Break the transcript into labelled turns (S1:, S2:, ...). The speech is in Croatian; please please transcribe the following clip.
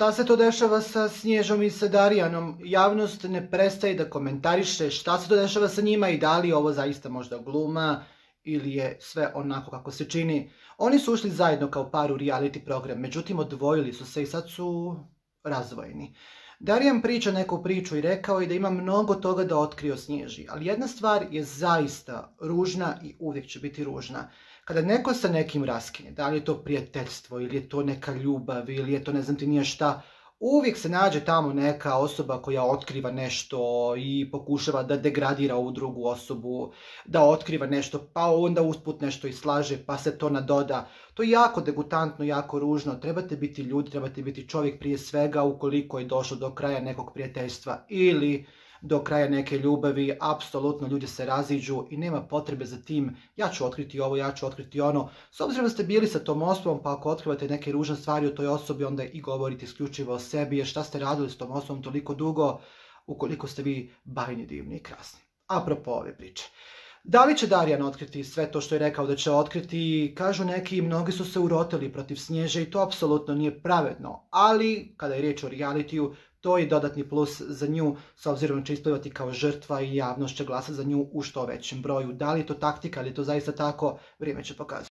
S1: Šta se to dešava sa Snježom i sa Darijanom? Javnost ne prestaje da komentariše šta se to dešava sa njima i da li je ovo zaista možda gluma ili je sve onako kako se čini. Oni su ušli zajedno kao par u reality program, međutim odvojili su se i sad su razdvojeni. Darijan priča neku priču i rekao je da ima mnogo toga da otkrije o Snježi, ali jedna stvar je zaista ružna i uvijek će biti ružna. Kada neko sa nekim raskine, da li je to prijateljstvo ili je to neka ljubav ili je to ne znam ti nije šta, uvijek se nađe tamo neka osoba koja otkriva nešto i pokušava da degradira ovu drugu osobu, da otkriva nešto, pa onda usput nešto i slaže, pa se to nadoda. To je jako degutantno, jako ružno. Trebate biti ljudi, trebate biti čovjek prije svega ukoliko je došlo do kraja nekog prijateljstva ili do kraja neke ljubavi, apsolutno ljudi se raziđu i nema potrebe za tim, ja ću otkriti ovo, ja ću otkriti ono. S obzirom da ste bili sa tom osobom, pa ako otkrivate neke ružne stvari o toj osobi, onda i govorite isključivo o sebi, jer šta ste radili s tom osobom toliko dugo, ukoliko ste vi bajni, divni i krasni. Apropo ove priče. Da li će Darijan otkriti sve to što je rekao da će otkriti? Kažu neki, mnogi su se urotili protiv Snježe i to apsolutno nije pravedno, ali kada je riječ o realitiju, to je dodatni plus za nju, s obzirom da će isplivati kao žrtva i javnost će glasati za nju u što većem broju. Da li je to taktika, ali je to zaista tako, vrijeme će pokazati.